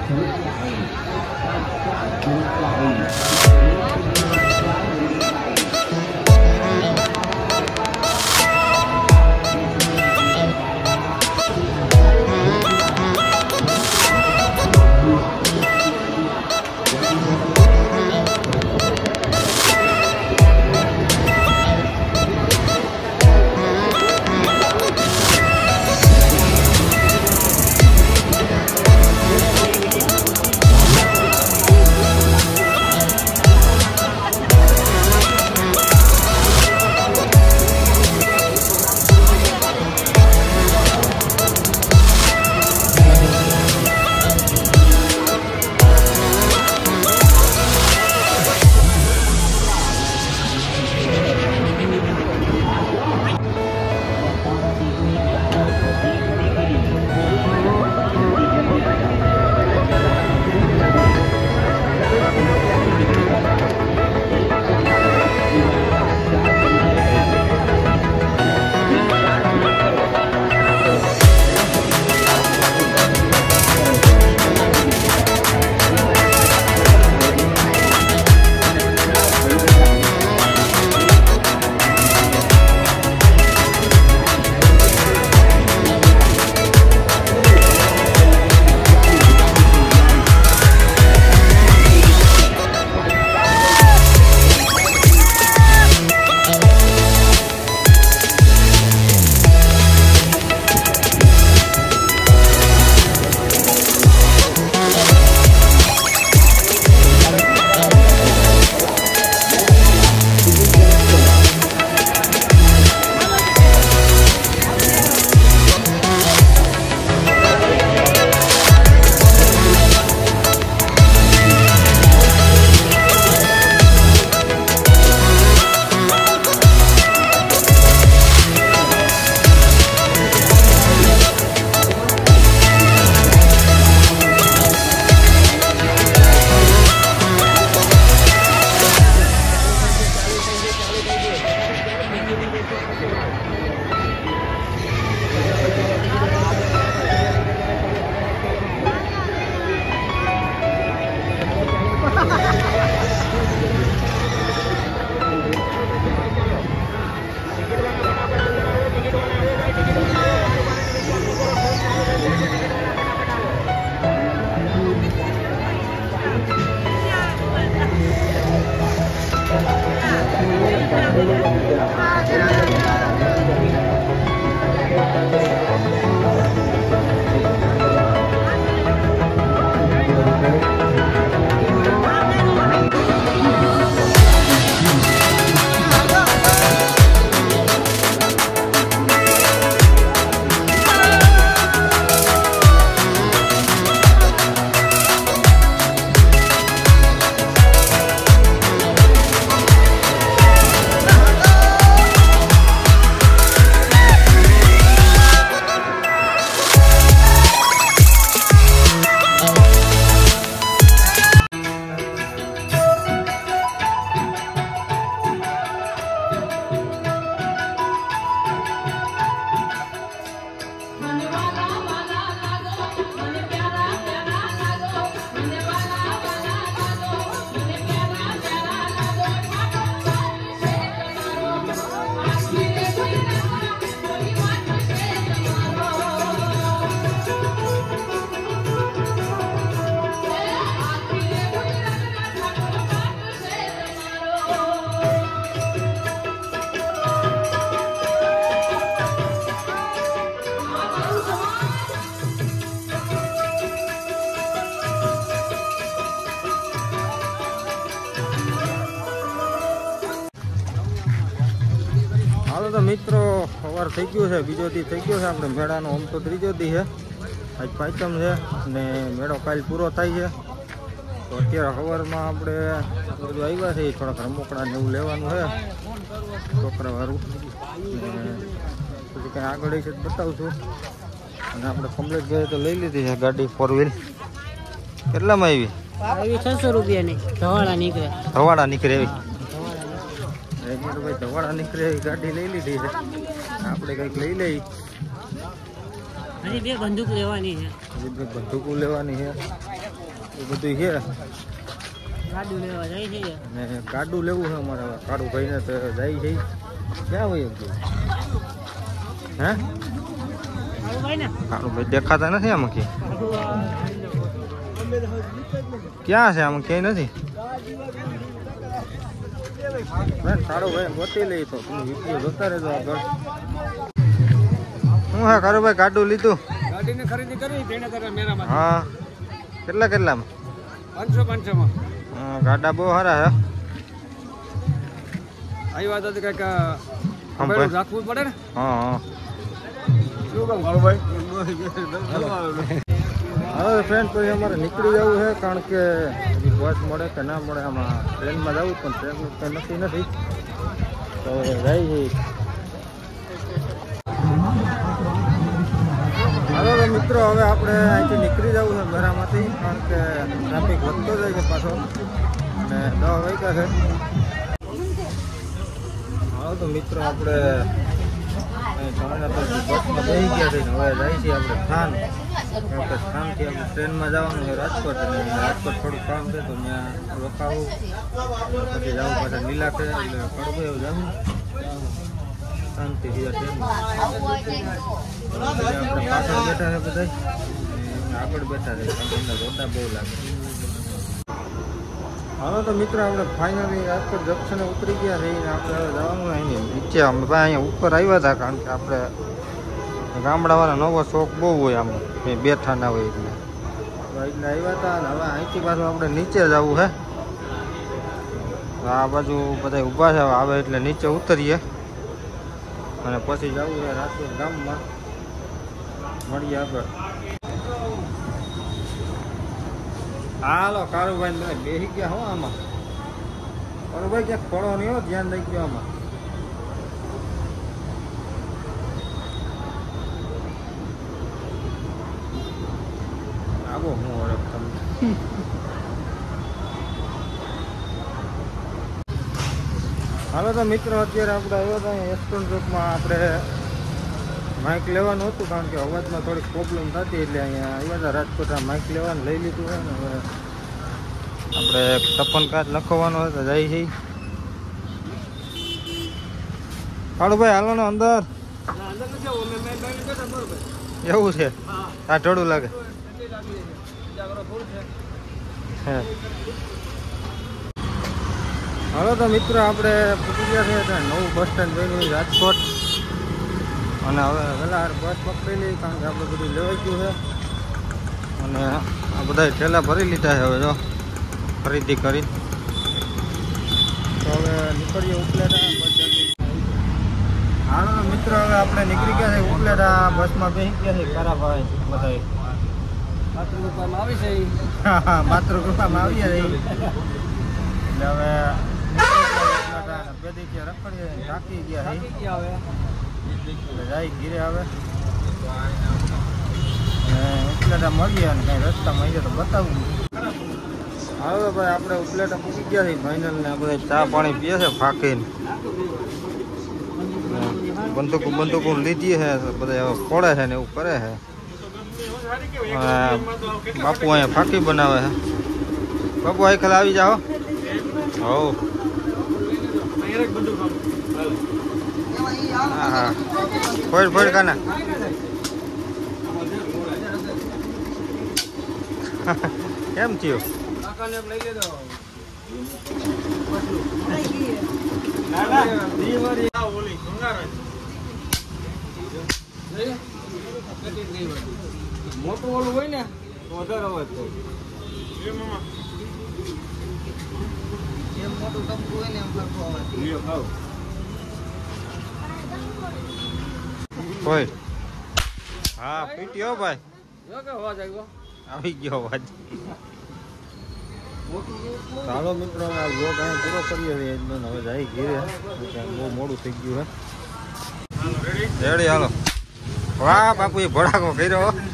तो मित्रों सवार थी गयो है, बीजो दी थी गयो है अपने मेळानो। आम तो त्रीजो दी है, आज पांचम है ने मेळो काल पूरो थाय छे। तो अत्यारे सवारमां आपणे બધું આવ્યા છે, થોડાક રમકડા ને એવું લેવાનું છે છોકરા વાળું, પછી કંઈ આગળ છે બતાવું છું। અને આપણે કમ્પ્લીટ ગયે તો લઈ લીધી છે ગાડી 4 વ્હીલ। કેટલામાં આવી? આવી 600 રૂપિયાની ધવાડા નીકળે, ધવાડા નીકળે એવી ભાઈ, ધવાડા નીકળે એવી ગાડી લઈ લીધી છે। આપણે કંઈક લઈ લઈ, હજી બે બંદૂક લેવાની છે, હજી બે બંદૂકો લેવાની છે। એ બધું છે. ગાડું લેવા જાય છે ને ગાડું લેવું છે અમારે કાળું ભાઈને તો જાય છે. ક્યાં હોય એમ હે કાળું ભાઈ દેખાતા નથી આમાં ક્યાં છે આમાં ક્યાંય નથી. કાળું ભાઈ ગોતી લઈ તો તમે વિડીયો જોતા રહેજો આગળ. શું હે કાળું ભાઈ ગાડું લીધું? ગાડીની ખરીદી કરી તેને કરે મેરામાં. હા કેટલામાં? 500 માં. હા ગાડા બહુ સારા હે. આવી વાત હતી કઈક રાખવું પડે ને. હા હા શું કામ કાળું ભાઈ? હવે ફ્રેન્ડ પછી અમારે નીકળી જવું છે કારણ કે બસ મળે કે ના મળે. આમાં ટ્રેનમાં જવું પણ ટ્રેનનું કંઈ નક્કી નથી તો જાય છે. હાલો તો મિત્રો હવે આપણે અહીંથી નીકળી જવું છે મેરામાંથી કારણ કે ટ્રાફિક વધતો જાય છે પાછો અને 10 વાગ્યા છે. હાલો તો મિત્રો આપણે બસમાં બેસી ગયા છે. હવે જાય છીએ આપણે સ્થાન. સ્થાનથી આપણે ટ્રેનમાં જવાનું છે રાજકોટ અને રાજકોટ થોડું કામ છે તો ત્યાં રોકાવું પછી જવું પાછા લીલા છે એટલે કડવું એવું જવું શાંતિ ટ્રેનમાં. આપણે પાછળ બેઠા છે બધા આગળ બેઠા છે કારણ કે એમના રોડા બહુ લાગે. હાલો તો મિત્રો આપણે ફાઇનલી રાજકોટ જંક્શને ઉતરી ગયા છે. આપણે હવે જવાનું અહીંયા નીચે. અમે ભાઈ અહીંયા ઉપર આવ્યા હતા કારણ કે આપણે ગામડાવાળા નવો શોખ બહુ હોય આમ બેઠા ના હોય એટલે આવ્યા હતા. અને હવે અહીંથી પાછું આપણે નીચે જવું છે. આ બાજુ બધા ઊભા છે આવે એટલે નીચે ઉતરીએ અને પછી જવું છે રાજકોટ ગામમાં. મળીએ આગળ. હાલો કારુભાઈ તમે બેસી ગયા હો આમાં. કારુભાઈ ક્યાંક પડો નહીં હો, ધ્યાન દઈ ગયો આમાં. આવો હું ઓળખ તમને. હાલો તો મિત્રો અત્યારે આપણે આવ્યા હતા એસ્ટોન ચોકમાં. આપણે માઇક લેવાનું હતું કારણ કે અવાજમાં થોડીક પ્રોબ્લેમ થતી એટલે અહીંયા આવ્યા હતા રાજકોટ. આ માઇક લેવાનું લઈ લીધું હોય ને હવે આપણે ટપન કાર્ડ લખવાનો હતો જાય છે. કાળુભાઈ હાલો ને અંદર. એવું છે આ ઢોળું લાગે હે. હાલો તો મિત્રો આપણે પૂછી ગયા છે નવું બસ સ્ટેન્ડ બન્યું રાજકોટ અને હવે વહેલા બસ પકડી લઈ કારણ કે આપણે બધું લેવાઈ ગયું છે અને આ બધા ઠેલા ભરી લીધા છે હવે જો ખરીદી કરી. તો હવે નીકળીએ ઉપલેટા બસ જલ્દી. હાલો મિત્રો હવે આપણે નીકળી ગયા છે ઉપલેટા. બસમાં બેસી ગયા છે કારાભાઈ બધા માતૃકૃપામાં આવી છે. હા માતૃકૃપામાં આવીએ રહી એટલે હવે બે દી રખડીએ થાકી ગયા હવે એટલે જાય ઘીરે આવે ઉપલેટા મળીએ અને કંઈ રસ્તામાં આવી તો બતાવું. હવે ભાઈ આપણે ઉપલેટા પૂછી ગયા છીએ ફાઇનલ ને બધા ચા પાણી પીએ છે ફાંકીને. બંદૂકો લીધી છે બધા હવે ફોડે છે ને એવું કરે છે. બાપુ અહીંયા ફાંકી બનાવે છે. બાપુ અહીં ખાલી આવી જાઓ. હો હા હા ફોડ કાના કેમ થયું? મોટું ઓલું હોય ને તો વધારે અવાજ થાય. મોટું ટપકું હોય ને એમ સરખો અવાજ. હોય હા પીટ્યો ભાઈ અવાજ આવ્યો આવી ગયો અવાજ. ચાલો મિત્રો આ વ્લોગ અહીંયા પૂરો કરીએ છીએ. હવે જાય ઘીરે બહુ મોડું થઈ ગયું હે. રેડી હાલો. વાહ બાપુ એ ભડાકો કર્યો.